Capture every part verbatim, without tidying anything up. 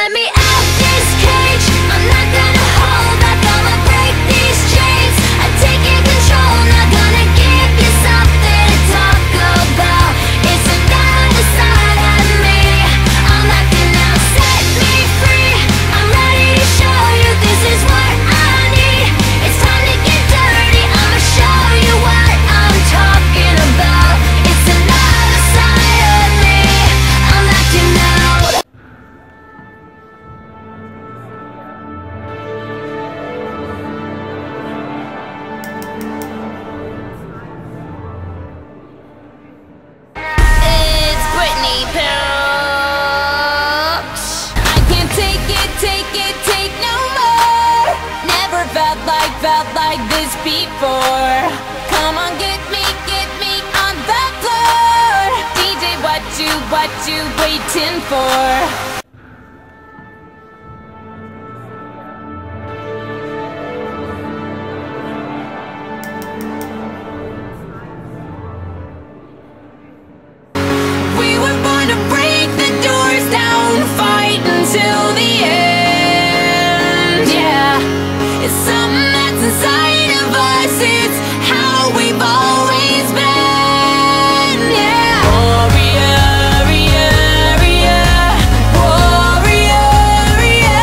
Let me out this cage. I'm not gonna hold back, I'ma break these chains. I'm taking control, not gonna give you something to talk about. It's another side of me. I'm acting out, set me free. I'm ready to show you this is what I need. It's time to get dirty, I'ma show you what I'm talking about. It's another side of me. I'm acting out. It's Britney Pilch. I can't take it, take it, take no more. Never felt like, felt like this before. Come on, get me, get me on the floor. D J, what you, what you waiting for? We were born to break the doors down, fight until the end. Yeah, it's something that's inside of us. It's how we've always been. Yeah, warrior, warrior, warrior,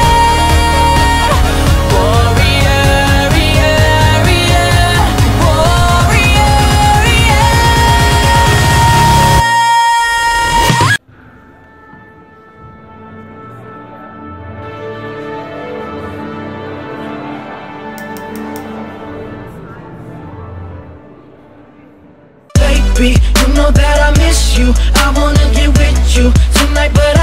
Baby, you know that I miss you. I wanna get with you tonight, but